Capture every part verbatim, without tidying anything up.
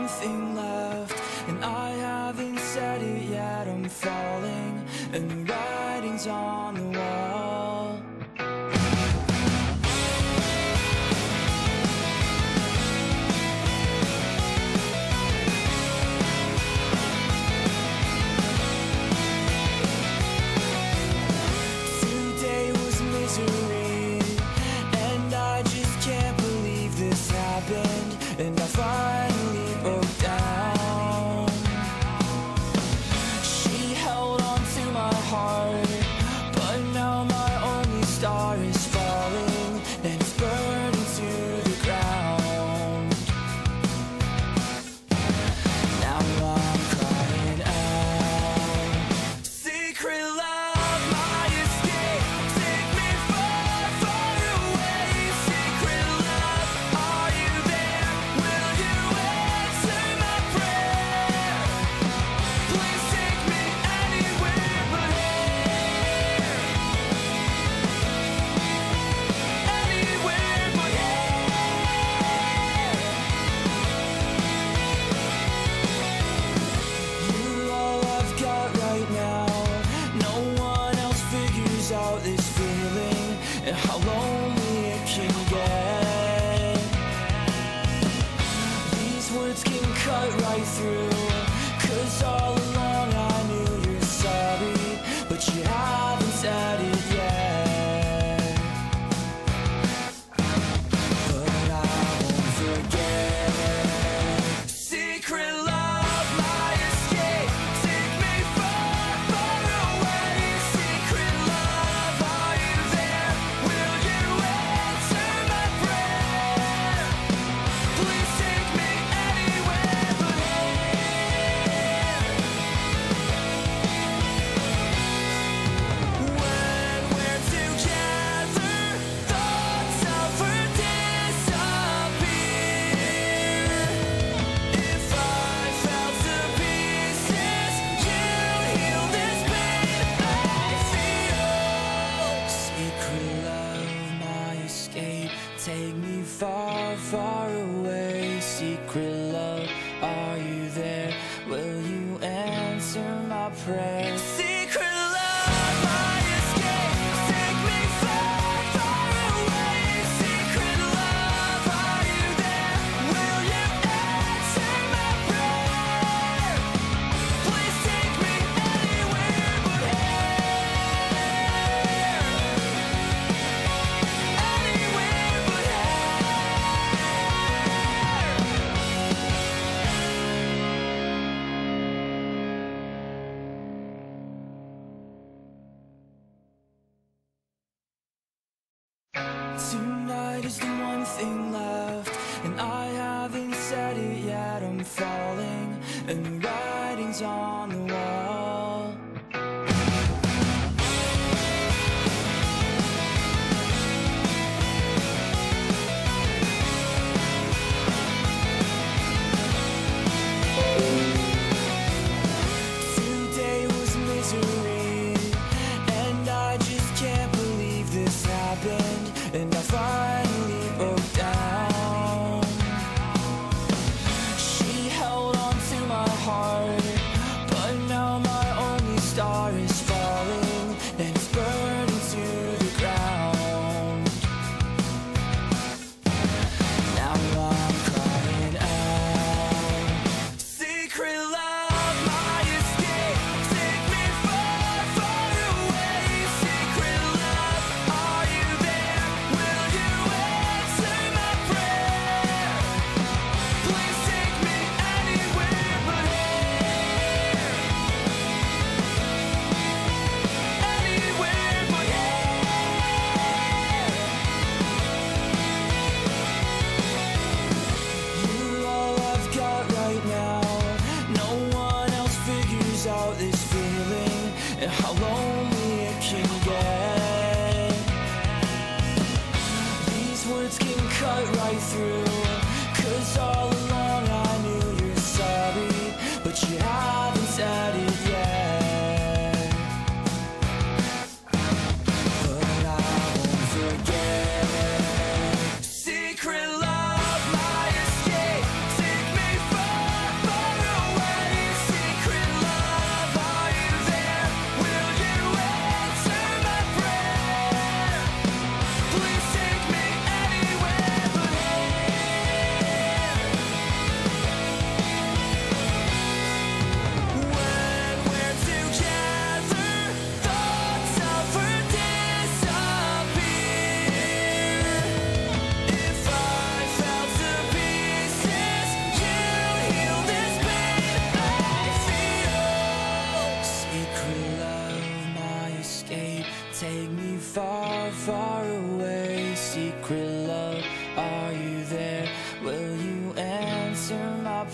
one thing left, and I haven't said it yet. I'm falling, and the writing's on the wall. Today was misery, and I just can't believe this happened, and I finally broke down. She held on to my heart, but now my only star is falling, and it's burning to the ground. Now I'm crying out. Secret love, my escape, take me far, far away. Secret love, are you there? Will you answer my prayer? Please take me anywhere but here. Anywhere but here. You're all I've got right now. No one else figures out this feeling and how lonely it can get. These words can cut right through, 'cause all along I knew you're sorry, but you haven't said it yet. But I won't forget. Secret love, my escape, take me far, far away. Secret love, are you there? Will you answer my prayer? Please take me anywhere but here. When we're together, thoughts ever disappear. If I fell to pieces, you heal this pain I feel. Secret love, my escape, take me far, far away. Secret love, are you there? Will you answer my prayer? Secret love, my escape, take me far, far away. Secret love, are you there? Will you answer my prayer? Please take me anywhere but here. Anywhere but Tonight is the one thing left, and I haven't said it yet. I'm falling, and the writing's on the wall. Today was misery, and I just can't believe this happened, and I finally broke down. She held on to my heart, but now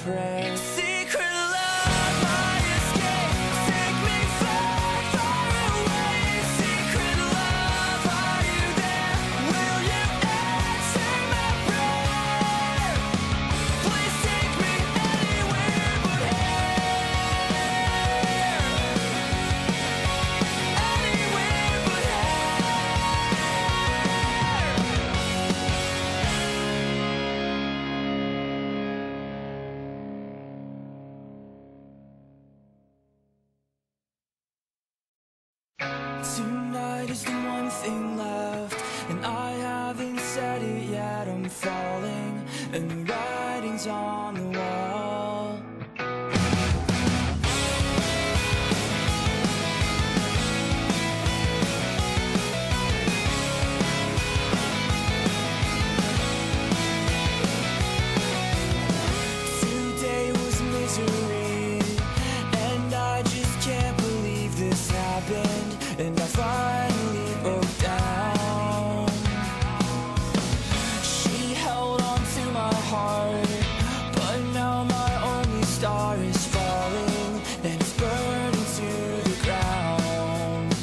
prey. Secret love, my escape. Take me far, far away. Secret love, are you there? Will you answer my prayer? Please take me anywhere but here. Anywhere but tonight is the one thing left, and I haven't said it yet. I'm falling, and the writing's on the wall. Today was misery, and I just can't believe this happened. And I finally broke down. She held on to my heart, but now my only star is falling, and it's burning to the ground.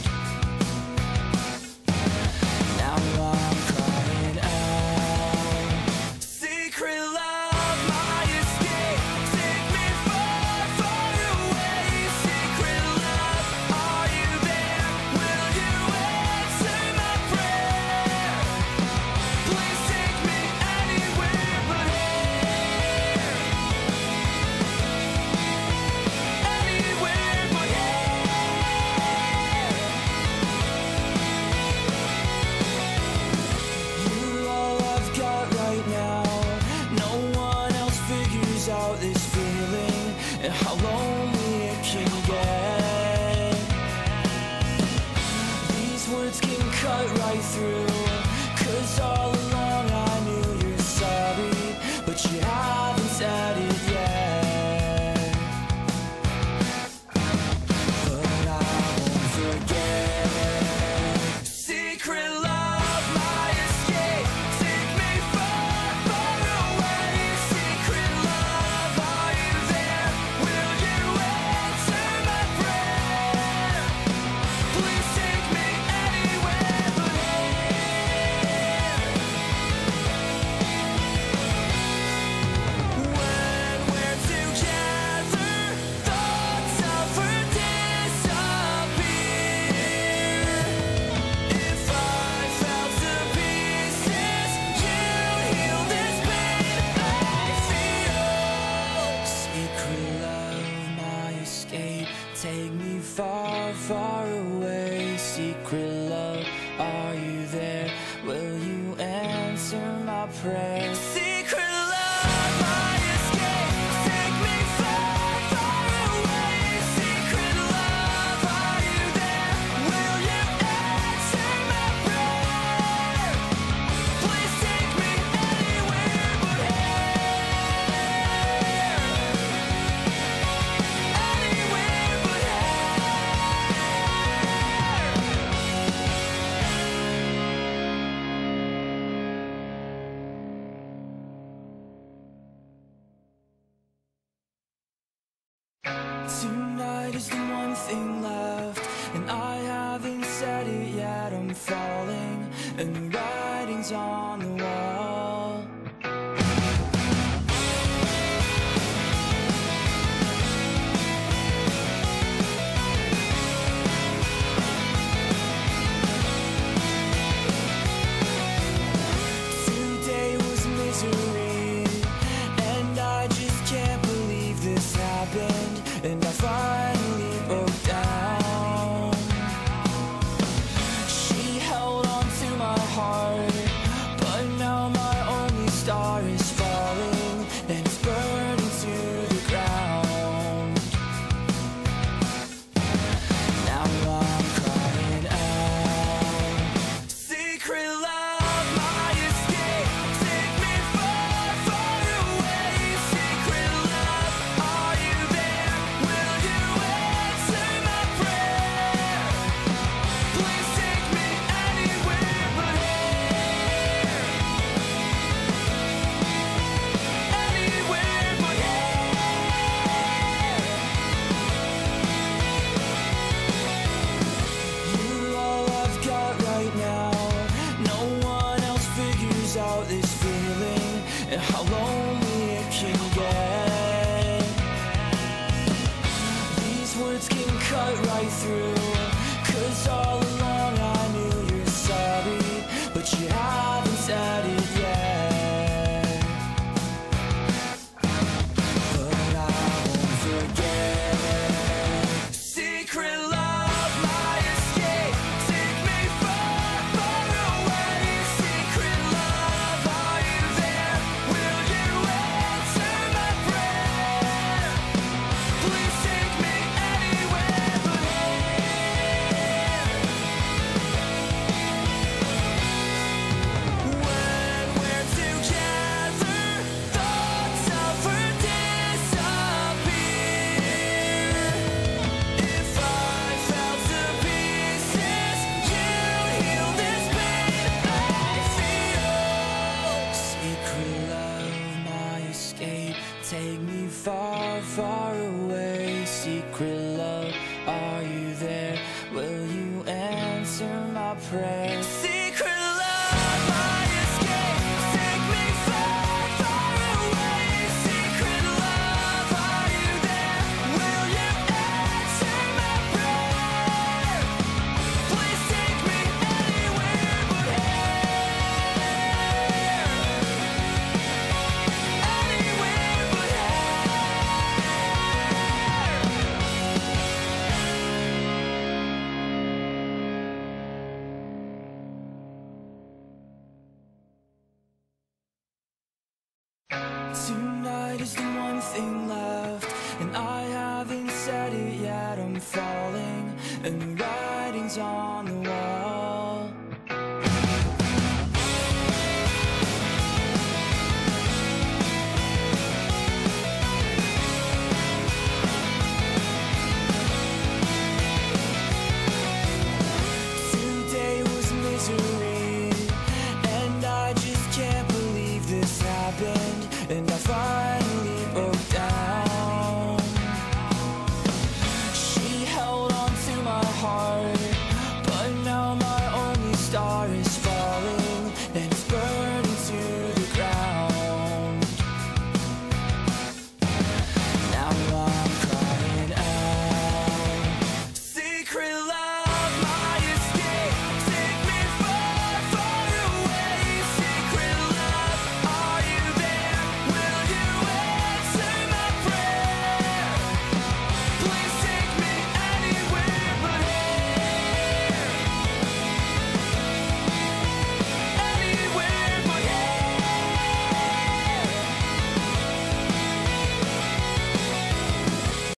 Now I'm crying out. Secret love, my escape. Take me far, far away. Secret love, are you there? Will you answer my prayer? Please take me anywhere but here. Anywhere but here. You're all I've got right now. No one else figures out this feeling and how lonely it can get. These words can cut right through, 'cause all along I knew you're sorry, but you haven't said it yet. But I won't forget. Secret love, my escape. Take me far, far away. Secret love, are you there? Will you answer my prayer? Please take me anywhere but here. When we're together, thoughts ever disappear. If I fell to pieces, you'd heal this pain I feel. Secret love, my escape. Take me far, far away. Secret love, are you there? Will you answer my prayer? Secret love, my escape. Take me far, far away. Secret love, are you there? Will you answer my prayer? Please take me anywhere but here. Anywhere but tonight is the one thing left, and I haven't said it yet. I'm falling, and the writing's on the wall. Today was misery, and I just can't believe this happened. And I finally broke down. She held on to my heart, but right through. Cause all along I knew you're sorry, but you haven't said it yet. But I won't forget. Secret love, my escape. Take me far, far away. Secret love, are you there? Will you answer my prayer? Please take me anywhere but here. When we're together, thoughts over disappear. If I fell to pieces, you'd heal this pain I feel. Secret love, my escape. Take me far, far away. Secret love, are you there? Will you answer my prayer? Secret love, my escape. Take me far, far away. Secret love, are you there? Will you answer my prayer? Please take me anywhere but here. Anywhere but Tonight is the one thing left, and I haven't said it yet. I'm falling, and the writing's on the wall. Today was misery, and I just can't believe this happened. And I finally